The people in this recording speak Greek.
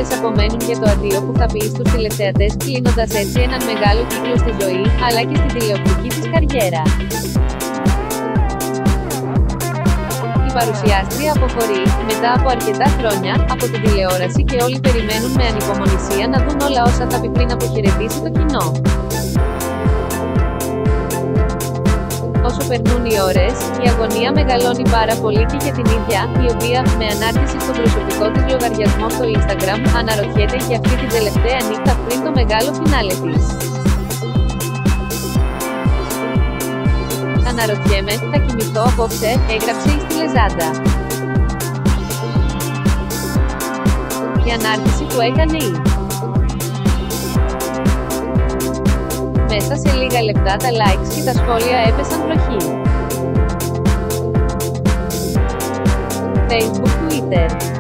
μέρες απομένουν για το αντίο που θα πει στους τηλεθεατές, κλείνοντας έτσι έναν μεγάλο κύκλο στη ζωή, αλλά και στη τηλεοπτική της καριέρα. Η παρουσιάστρια αποχωρεί, μετά από αρκετά χρόνια, από την τηλεόραση και όλοι περιμένουν με ανυπομονησία να δουν όλα όσα θα πει πριν αποχαιρετήσει το κοινό. Όσο περνούν οι ώρες, η αγωνία μεγαλώνει πάρα πολύ και για την ίδια, η οποία, με ανάρτηση στον προσωπικό της λογαριασμό στο Instagram, αναρωτιέται για αυτή την τελευταία νύχτα πριν το μεγάλο φινάλε της. «Αναρωτιέμαι, θα κοιμηθώ απόψε», έγραψε η Στυλεζάντα. Η ανάρτηση που έκανε η Μέσα σε λίγα λεπτά τα likes και τα σχόλια έπεσαν βροχή. Facebook, Twitter.